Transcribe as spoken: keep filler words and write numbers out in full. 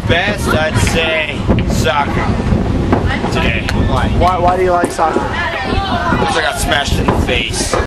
best, I'd say soccer today. Why, why do you like soccer? Because I got smashed in the face.